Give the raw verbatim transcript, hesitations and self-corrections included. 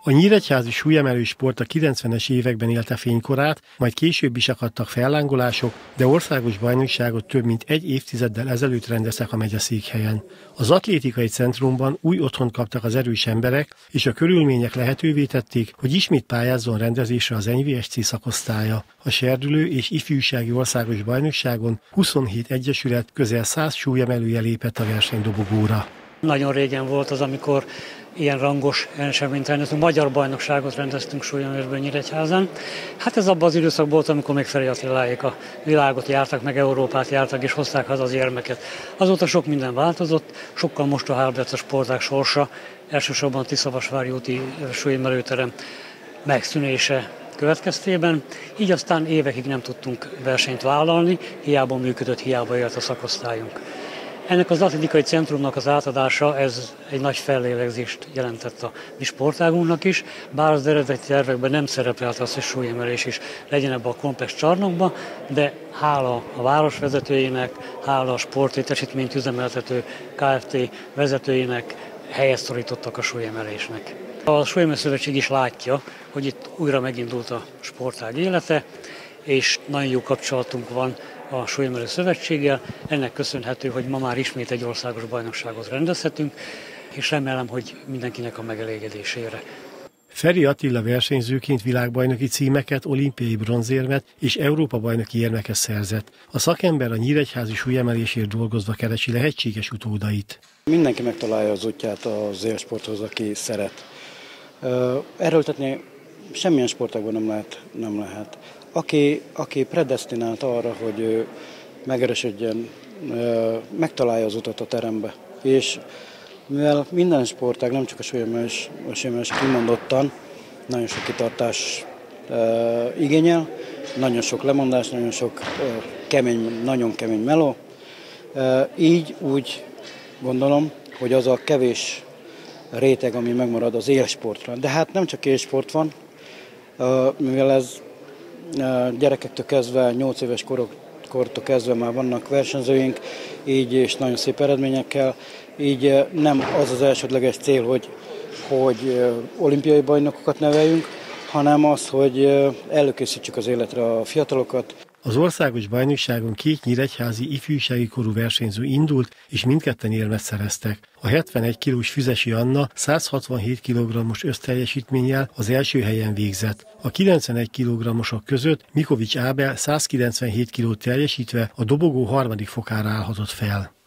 A nyíregyházi súlyemelő sport a kilencvenes években élte fénykorát, majd később is akadtak fellángolások, de országos bajnokságot több mint egy évtizeddel ezelőtt rendeztek a megyeszékhelyen. Az atlétikai centrumban új otthont kaptak az erős emberek, és a körülmények lehetővé tették, hogy ismét pályázzon rendezésre az en vé es cé szakosztálya. A serdülő és ifjúsági országos bajnokságon huszonhét egyesület közel száz súlyemelője lépett a versenydobogóra. Nagyon régen volt az, amikor ilyen rangos eseményt rendeztünk, magyar bajnokságot rendeztünk súlyemelésben Nyíregyházán. Hát ez abban az időszakban volt, amikor még Feri Attiláék a világot jártak, meg Európát jártak, és hozták haza az érmeket. Azóta sok minden változott, sokkal mostohább lett a sportág sorsa, elsősorban a Tiszavasvári úti súlyemelőterem megszűnése következtében, így aztán évekig nem tudtunk versenyt vállalni, hiába működött, hiába élt a szakosztályunk. Ennek az atlétikai centrumnak az átadása, ez egy nagy fellélegzést jelentett a mi sportágunknak is, bár az eredeti tervekben nem szerepelt az, hogy súlyemelés is legyen ebbe a komplex csarnokba, de hála a város vezetőjének, hála a sportlétesítményt üzemeltető Kft. Vezetőjének helyet szorítottak a súlyemelésnek. A Súlyemelő Szövetség is látja, hogy itt újra megindult a sportág élete, és nagyon jó kapcsolatunk van a Súlyemelő Szövetséggel. Ennek köszönhető, hogy ma már ismét egy országos bajnokságot rendezhetünk, és remélem, hogy mindenkinek a megelégedésére. Feri Attila versenyzőként világbajnoki címeket, olimpiai bronzérmet és Európa-bajnoki érmeket szerzett. A szakember a nyíregyházi súlyemelésért dolgozva keresi lehetséges utódait. Mindenki megtalálja az útját az élsporthoz, aki szeret. Erőltetni semmilyen sportágban nem lehet. Nem lehet. Aki, aki predesztinált arra, hogy megerősödjön, megtalálja az utat a terembe. És mivel minden sportág, nem csak a súlyemelés, a súlyemelés kimondottan, nagyon sok kitartás uh, igényel, nagyon sok lemondás, nagyon sok uh, kemény, nagyon kemény meló. Uh, így úgy gondolom, hogy az a kevés réteg, ami megmarad az élsportra. De hát nem csak élsport van, uh, mivel ez gyerekektől kezdve, nyolc éves korok, kortól kezdve már vannak versenyzőink, így és nagyon szép eredményekkel, így nem az az elsődleges cél, hogy, hogy olimpiai bajnokokat neveljünk, hanem az, hogy előkészítsük az életre a fiatalokat. Az országos bajnokságon két nyíregyházi ifjúsági korú versenyző indult, és mindketten érmet szereztek. A hetvenegy kilós Füzesi Anna száz hatvanhét kilogrammos összteljesítménnyel az első helyen végzett. A kilencvenegy kilogrammosok között Mikovics Ábel száz kilencvenhét kilót teljesítve a dobogó harmadik fokára állhatott fel.